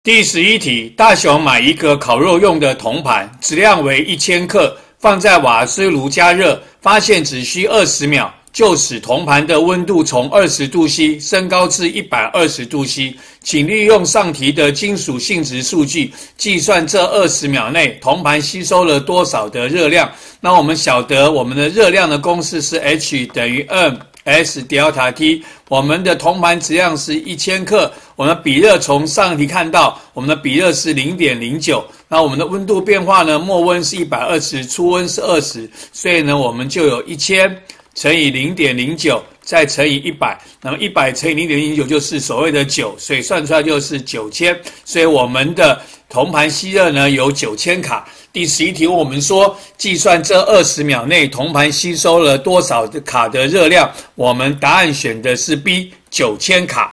第11题，大雄买一个烤肉用的铜盘，质量为1000克，放在瓦斯炉加热，发现只需20秒，就使铜盘的温度从20度C 升高至120度C。请利用上题的金属性质数据，计算这20秒内铜盘吸收了多少的热量。那我们晓得我们的热量的公式是 H 等于 mS delta T， 我们的铜盘质量是1000克，我们的比热从上题看到，我们的比热是 0.09， 那我们的温度变化呢，末温是120，初温是20，所以呢，我们就有1000乘以 0.09 再乘以100，那么100乘以 0.09 就是所谓的9，所以算出来就是9000，所以我们的铜盘吸热呢有9000卡。第11题问我们说，计算这20秒内铜盘吸收了多少卡的热量，我们答案选的是 B， 9000卡。